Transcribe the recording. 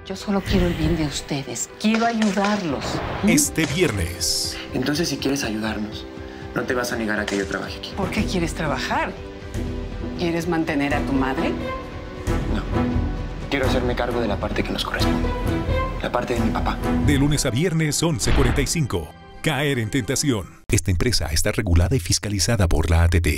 Yo solo quiero el bien de ustedes. Quiero ayudarlos. Este viernes. Entonces, si quieres ayudarnos, no te vas a negar a que yo trabaje aquí. ¿Por qué quieres trabajar? ¿Quieres mantener a tu madre? No. Quiero hacerme cargo de la parte que nos corresponde. La parte de mi papá. De lunes a viernes, 11:45. Caer en tentación. Esta empresa está regulada y fiscalizada por la ATT.